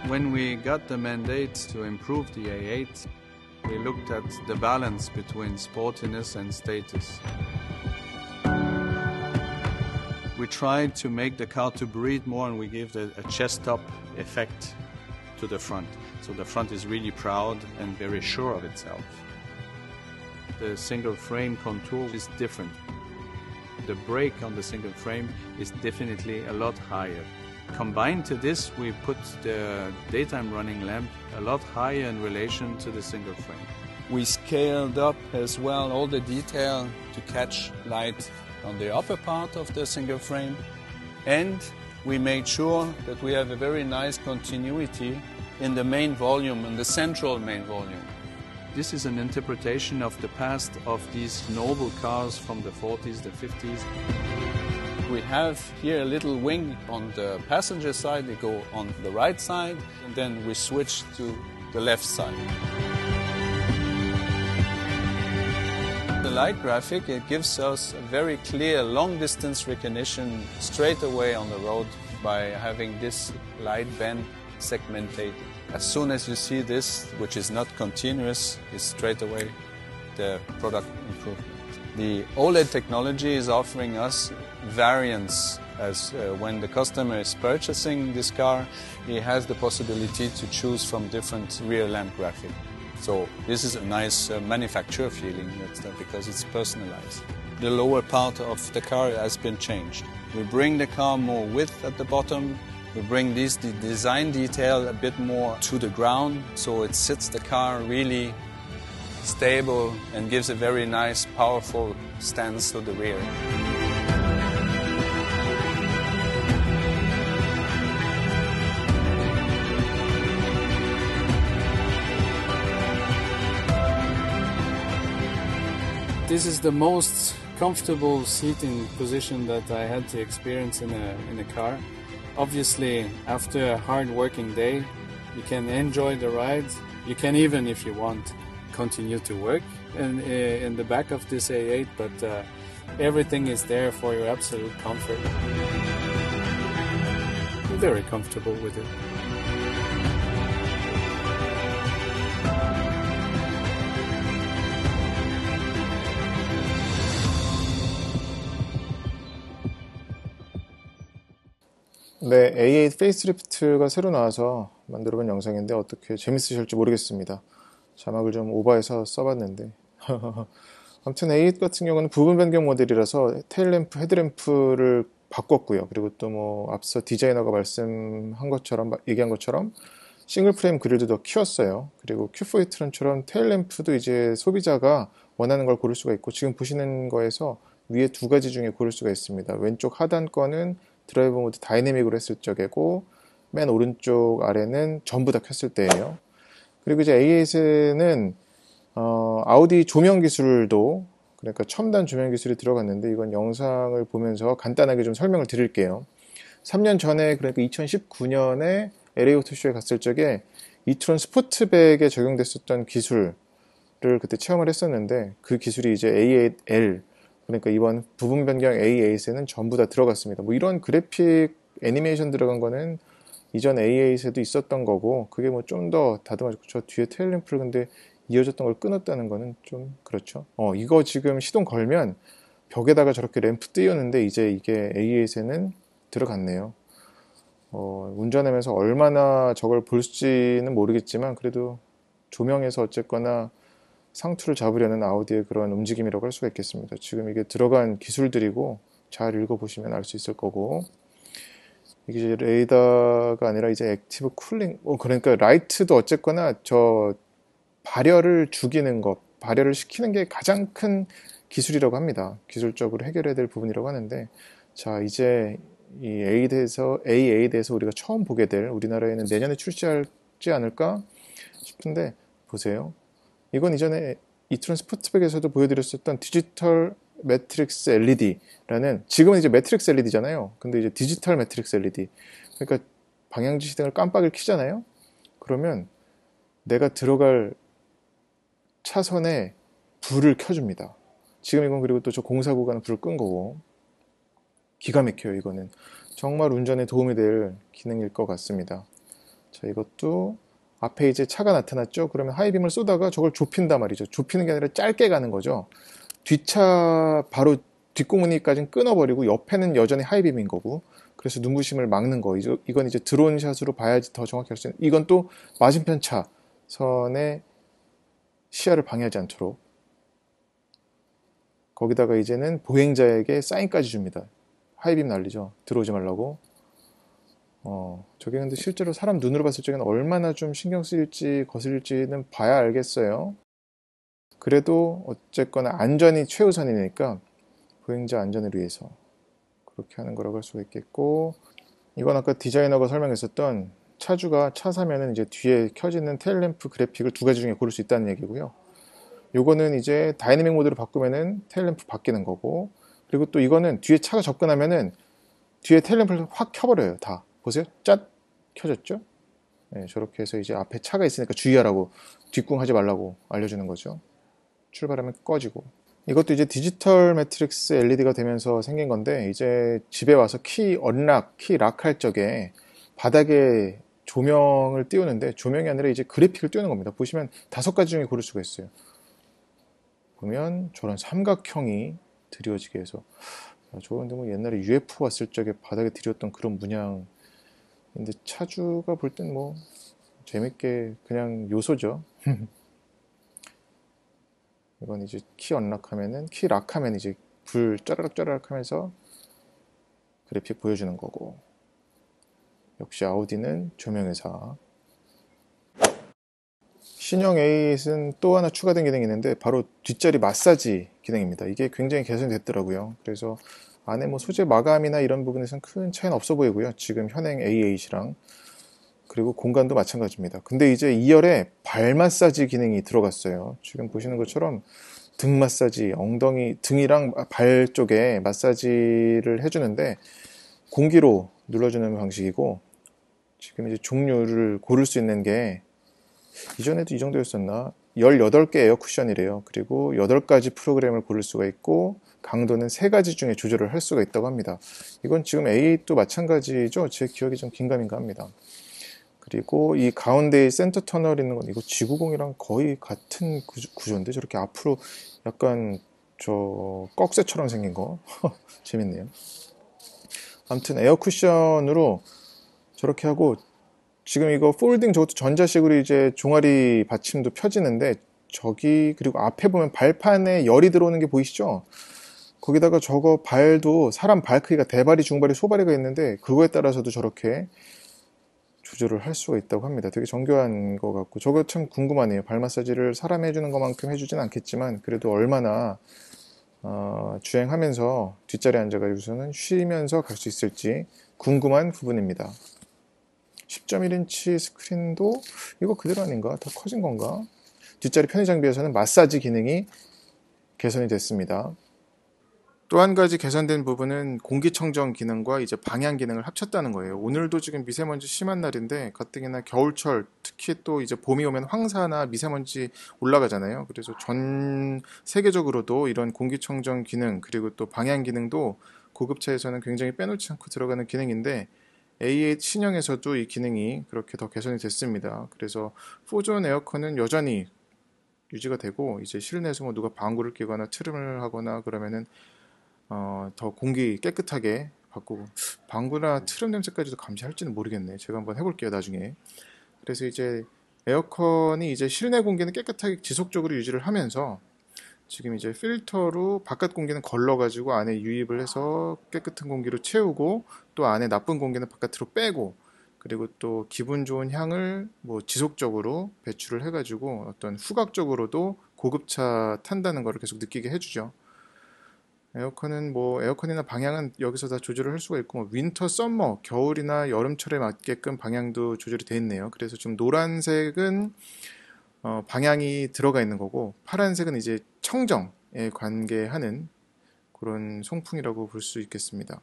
When we got the mandate to improve the A8, we looked at the balance between sportiness and status. We tried to make the car to breathe more, and we gave a chest-up effect to the front. So the front is really proud and very sure of itself. The single frame contour is different. The brake on the single frame is definitely a lot higher. Combined to this, we put the daytime running lamp a lot higher in relation to the single frame. We scaled up as well all the detail to catch light on the upper part of the single frame, and we made sure that we have a very nice continuity in the main volume, in the central main volume. This is an interpretation of the past of these noble cars from the 40s, the 50s. We have here a little wing on the passenger side. They go on the right side, and then we switch to the left side. The light graphic, it gives us a very clear long-distance recognition straight away on the road by having this light band segmented. As soon as you see this, which is not continuous, is straight away the product improvement. The OLED technology is offering us variants as when the customer is purchasing this car, he has the possibility to choose from different rear lamp graphics. So this is a nice manufacturer feeling because it's personalized. The lower part of the car has been changed. We bring the car more width at the bottom. We bring the design detail a bit more to the ground, so it sits the car really stable and gives a very nice, powerful stance to the rear. This is the most comfortable seating position that I had to experience in a car. Obviously, after a hard working day, you can enjoy the ride. You can even, if you want, continue to work in the back of this A8, but everything is there for your absolute comfort. I'm very comfortable with it. 네, A8 페이스리프트가 새로 나와서 만들어본 영상인데 어떻게 재밌으실지 모르겠습니다. 자막을 좀 오버해서 써봤는데 아무튼 A8 같은 경우는 부분 변경 모델이라서 테일램프, 헤드램프를 바꿨고요. 그리고 또 뭐 앞서 디자이너가 말씀한 것처럼, 얘기한 것처럼 싱글 프레임 그릴도 더 키웠어요. 그리고 Q4 트런처럼 테일램프도 이제 소비자가 원하는 걸 고를 수가 있고, 지금 보시는 거에서 위에 두 가지 중에 고를 수가 있습니다. 왼쪽 하단 거는 드라이브 모드 다이내믹으로 했을 적이고, 맨 오른쪽 아래는 전부 다 켰을 때예요. 그리고 이제 A8에는 아우디 조명 기술도, 그러니까 첨단 조명 기술이 들어갔는데, 이건 영상을 보면서 간단하게 좀 설명을 드릴게요. 3년 전에, 그러니까 2019년에 LA 오토쇼에 갔을 적에 이트론 스포트백에 적용됐었던 기술을 그때 체험을 했었는데, 그 기술이 이제 A8L, 그러니까 이번 부분 변경 A8에는 전부 다 들어갔습니다. 뭐 이런 그래픽 애니메이션 들어간 거는 이전 A8에도 있었던 거고, 그게 뭐 좀 더 다듬어졌고, 저 뒤에 테일램프를 근데 이어졌던 걸 끊었다는 거는 좀 그렇죠. 이거 지금 시동 걸면 벽에다가 저렇게 램프 띄우는데 이제 이게 A8에는 들어갔네요. 운전하면서 얼마나 저걸 볼지는 모르겠지만, 그래도 조명에서 어쨌거나 상투를 잡으려는 아우디의 그런 움직임이라고 할 수가 있겠습니다. 지금 이게 들어간 기술들이고, 잘 읽어보시면 알 수 있을 거고, 이게 이제 레이더가 아니라 이제 액티브 쿨링, 그러니까 라이트도 어쨌거나 저 발열을 죽이는 것, 발열을 시키는 게 가장 큰 기술이라고 합니다. 기술적으로 해결해야 될 부분이라고 하는데, 자, 이제 이 A8에서 우리가 처음 보게 될, 우리나라에는 내년에 출시하지 않을까 싶은데, 보세요. 이건 이전에 이트론 스포트백에서도 보여드렸었던 디지털 매트릭스 LED라는, 지금은 이제 매트릭스 LED잖아요. 근데 이제 디지털 매트릭스 LED. 그러니까 방향지시 등을 깜빡이를 켜잖아요. 그러면 내가 들어갈 차선에 불을 켜줍니다. 지금 이건 그리고 또 저 공사 구간은 불을 끈 거고, 기가 막혀요. 이거는 정말 운전에 도움이 될 기능일 것 같습니다. 자, 이것도 앞에 이제 차가 나타났죠. 그러면 하이빔을 쏘다가 저걸 좁힌단 말이죠. 좁히는 게 아니라 짧게 가는 거죠. 뒷차 바로 뒷고무니까지는 끊어버리고 옆에는 여전히 하이빔인 거고, 그래서 눈부심을 막는 거. 이건 이제 드론샷으로 봐야지 더 정확히 할 수 있는. 이건 또 맞은편 차선의 시야를 방해하지 않도록. 거기다가 이제는 보행자에게 사인까지 줍니다. 하이빔 날리죠. 들어오지 말라고. 저게 근데 실제로 사람 눈으로 봤을 적에는 얼마나 좀 신경 쓰일지 거슬릴지는 봐야 알겠어요. 그래도 어쨌거나 안전이 최우선이니까 보행자 안전을 위해서 그렇게 하는 거라고 할 수가 있겠고, 이건 아까 디자이너가 설명했었던 차주가 차 사면은 이제 뒤에 켜지는 테일램프 그래픽을 두 가지 중에 고를 수 있다는 얘기고요. 요거는 이제 다이내믹 모드로 바꾸면은 테일램프 바뀌는 거고, 그리고 또 이거는 뒤에 차가 접근하면은 뒤에 테일램프를 확 켜버려요. 다 보세요. 짠 켜졌죠. 네, 저렇게 해서 이제 앞에 차가 있으니까 주의하라고, 뒷궁하지 말라고 알려주는 거죠. 출발하면 꺼지고. 이것도 이제 디지털 매트릭스 LED가 되면서 생긴 건데, 이제 집에 와서 키 언락, 키 락할 적에 바닥에 조명을 띄우는데, 조명이 아니라 이제 그래픽을 띄우는 겁니다. 보시면 5가지 중에 고를 수가 있어요. 보면 저런 삼각형이 드리워지게 해서, 저건 뭐 옛날에 UFO 왔을 적에 바닥에 들였던 그런 문양인데, 차주가 볼 땐 뭐 재밌게 그냥 요소죠. 이건 이제 키 언락하면은, 키 락하면 이제 불 짜라락 짜라락 하면서 그래픽 보여주는 거고. 역시 아우디는 조명회사. 신형 A8은 또 하나 추가된 기능이 있는데, 바로 뒷자리 마사지 기능입니다. 이게 굉장히 개선이 됐더라고요. 그래서 안에 뭐 소재 마감이나 이런 부분에서는 큰 차이는 없어 보이고요. 지금 현행 A8이랑. 그리고 공간도 마찬가지입니다. 근데 이제 2열에 발 마사지 기능이 들어갔어요. 지금 보시는 것처럼 등 마사지, 엉덩이, 등이랑 발 쪽에 마사지를 해주는데, 공기로 눌러주는 방식이고, 지금 이제 종류를 고를 수 있는 게, 이전에도 이 정도였었나? 18개 에어 쿠션이래요. 그리고 8가지 프로그램을 고를 수가 있고, 강도는 3가지 중에 조절을 할 수가 있다고 합니다. 이건 지금 A8도 마찬가지죠. 제 기억이 좀 긴가민가 합니다. 그리고 이 가운데에 센터 터널 있는 건 이거 지구공이랑 거의 같은 구조인데, 저렇게 앞으로 약간 저 꺽쇠처럼 생긴 거 재밌네요. 아무튼 에어 쿠션으로 저렇게 하고, 지금 이거 폴딩 저것도 전자식으로 이제 종아리 받침도 펴지는데, 저기 그리고 앞에 보면 발판에 열이 들어오는 게 보이시죠? 거기다가 저거 발도 사람 발 크기가 대발이, 중발이, 소발이가 있는데, 그거에 따라서도 저렇게 조절을 할 수가 있다고 합니다. 되게 정교한 것 같고, 저거 참 궁금하네요. 발 마사지를 사람이 해주는 것만큼 해주진 않겠지만, 그래도 얼마나 주행하면서 뒷자리에 앉아가지고서는 쉬면서 갈 수 있을지 궁금한 부분입니다. 10.1인치 스크린도 이거 그대로 아닌가? 더 커진 건가? 뒷자리 편의 장비에서는 마사지 기능이 개선이 됐습니다. 또 한 가지 개선된 부분은 공기청정 기능과 이제 방향 기능을 합쳤다는 거예요. 오늘도 지금 미세먼지 심한 날인데, 가뜩이나 겨울철, 특히 또 이제 봄이 오면 황사나 미세먼지 올라가잖아요. 그래서 전 세계적으로도 이런 공기청정 기능, 그리고 또 방향 기능도 고급차에서는 굉장히 빼놓지 않고 들어가는 기능인데, A8 신형에서도 이 기능이 그렇게 더 개선이 됐습니다. 그래서 4존 에어컨은 여전히 유지가 되고, 이제 실내에서 뭐 누가 방구를 끼거나 트림을 하거나 그러면은 더 공기 깨끗하게 바꾸고, 방구나 트름 냄새까지도 감지할지는 모르겠네. 제가 한번 해볼게요, 나중에. 그래서 이제 에어컨이 이제 실내 공기는 깨끗하게 지속적으로 유지를 하면서, 지금 이제 필터로 바깥 공기는 걸러가지고 안에 유입을 해서 깨끗한 공기로 채우고, 또 안에 나쁜 공기는 바깥으로 빼고, 그리고 또 기분 좋은 향을 뭐 지속적으로 배출을 해가지고 어떤 후각적으로도 고급차 탄다는 걸 계속 느끼게 해주죠. 에어컨은 뭐 에어컨이나 방향은 여기서 다 조절을 할 수가 있고, 뭐 윈터, 썸머, 겨울이나 여름철에 맞게끔 방향도 조절이 되어 있네요. 그래서 지금 노란색은 방향이 들어가 있는 거고, 파란색은 이제 청정에 관계하는 그런 송풍이라고 볼 수 있겠습니다.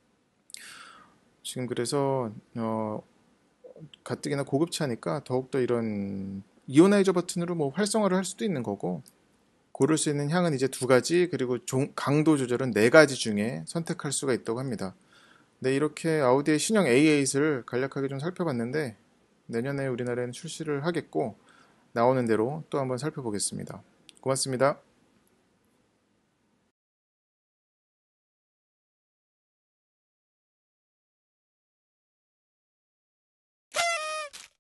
지금 그래서 가뜩이나 고급차니까 더욱더 이런 이오나이저 버튼으로 뭐 활성화를 할 수도 있는 거고, 고를 수 있는 향은 이제 2가지, 그리고 강도 조절은 4가지 중에 선택할 수가 있다고 합니다. 네, 이렇게 아우디의 신형 A8을 간략하게 좀 살펴봤는데, 내년에 우리나라에는 출시를 하겠고 나오는 대로 또 한번 살펴보겠습니다. 고맙습니다.